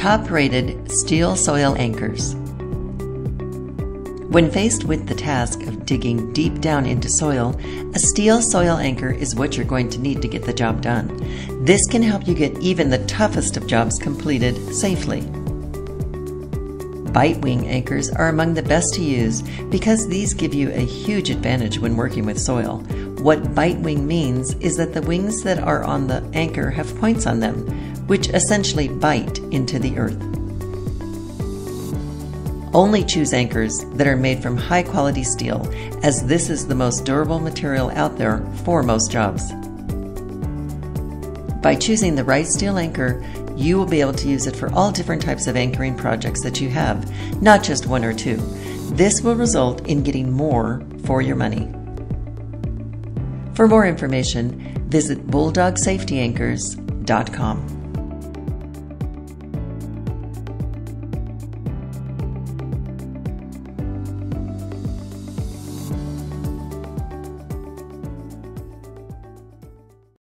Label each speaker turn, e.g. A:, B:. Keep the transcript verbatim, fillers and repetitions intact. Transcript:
A: Top-rated steel soil anchors. When faced with the task of digging deep down into soil, a steel soil anchor is what you're going to need to get the job done. This can help you get even the toughest of jobs completed safely. Bite wing anchors are among the best to use because these give you a huge advantage when working with soil. What bite wing means is that the wings that are on the anchor have points on them, which essentially bite into the earth. Only choose anchors that are made from high-quality steel, as this is the most durable material out there for most jobs. By choosing the right steel anchor, you will be able to use it for all different types of anchoring projects that you have, not just one or two. This will result in getting more for your money. For more information, visit bulldog safety anchors dot com.